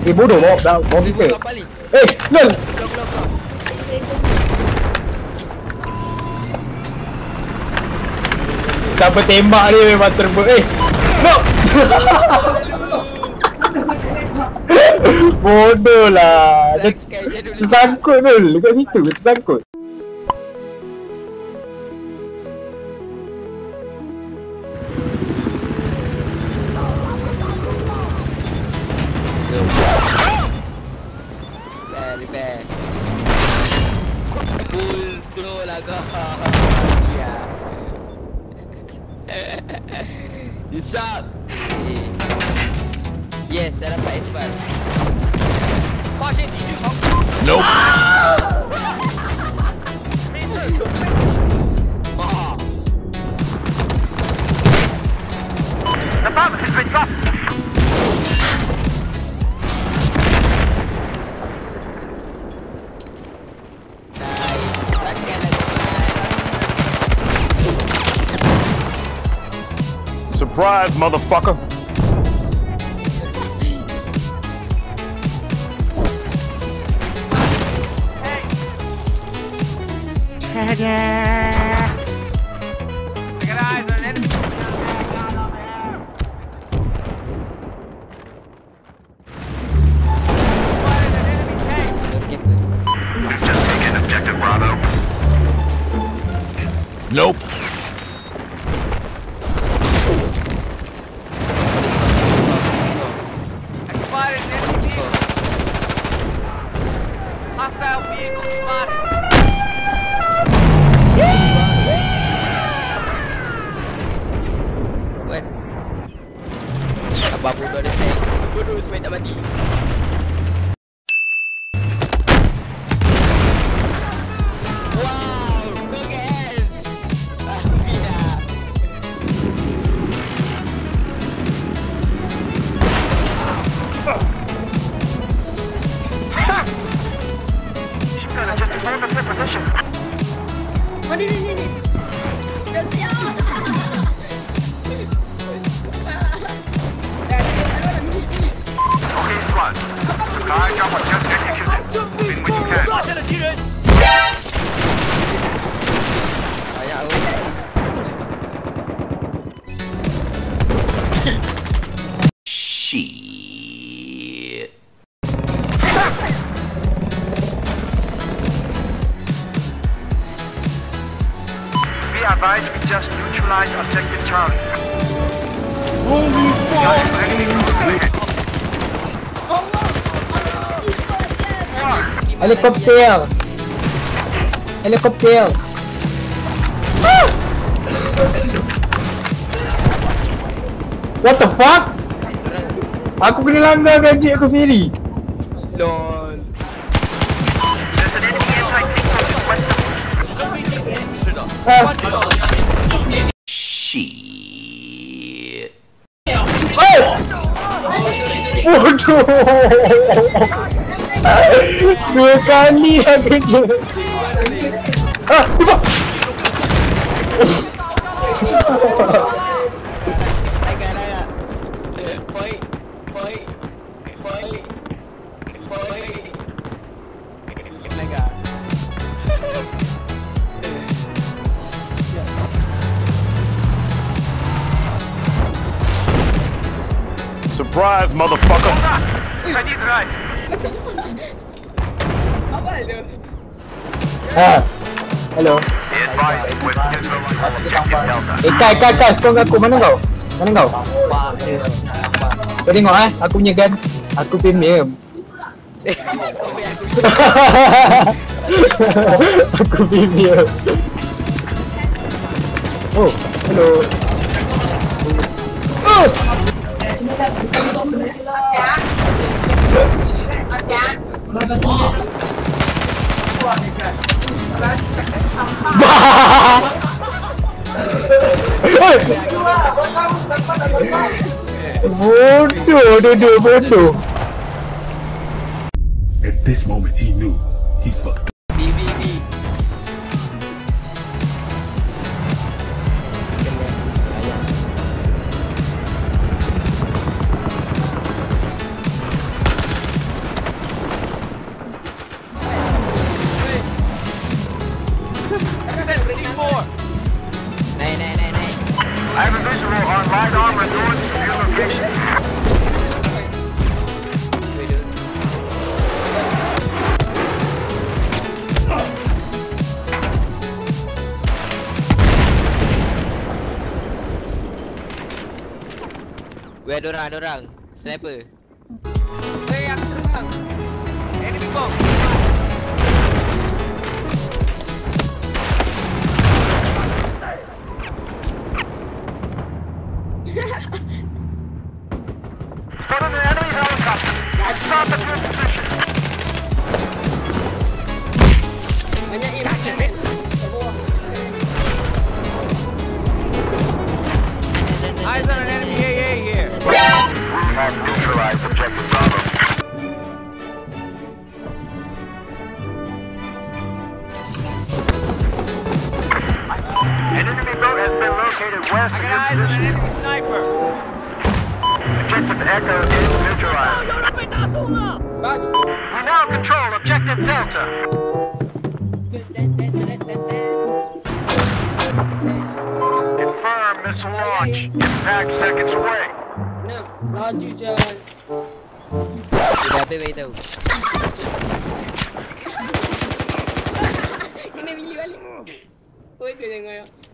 bodoh bawa kita. Lol. Siapa tembak dia memang terbang. No. Bodoh lah. Tersangkut dul dekat situ, tersangkut. You suck. Yes, dah dapat expert. Nope. The bomb has been dropped. Surprise, motherfucker. I got eyes on an enemy. Spotted an enemy tank. We've just taken objective Bravo. Nope. I spotted an enemy vehicle. Hostile vehicle spotted. What? Abang bodoh ada tank. Bodoh sampai tak mati. Wow, go guys. Yeah. She's gonna just affirm the position. Oh, ni. Dah siap. Okay, squad. The guy job was just executed. Move in when you can. Banyak orang. Shit. Be advised, we just neutralized objective Charlie. Holy Guys, enemy ahead. Helikopter. What the fuck? Aku kena langgar gaji aku sendiri. Lol. There's an enemy anti-tank west of Shit. Bodoh. Dua kali dah kena. Lupa. Surprise, motherfucker. I need right. Hello. Be advised, we're neutralizing objective Delta. Kai, strong aku. Mana kau? Kau tengok aku punya gun. Aku premium. Aku premium. Oh, hello. Bodoh. At this moment, he knew he fucked up. B. ada orang. Sniper. Weh, aku terbang. Enemy bomb. Spotted an enemy helicopter. Stop at your position. Banyak aim macam ni. Kat bawah. Eyes on an enemy AA here. We have neutralized objective Bravo. An enemy boat has been located west I of got your eyes on an position. enemy sniper. Objective Echo is neutralized. Bagus. We now control Objective Delta. Confirm missile launch. Impact seconds away. Nah, laju jalan. Dia dah habis beritahu. Kena pilih balik. Oh, dia tengok.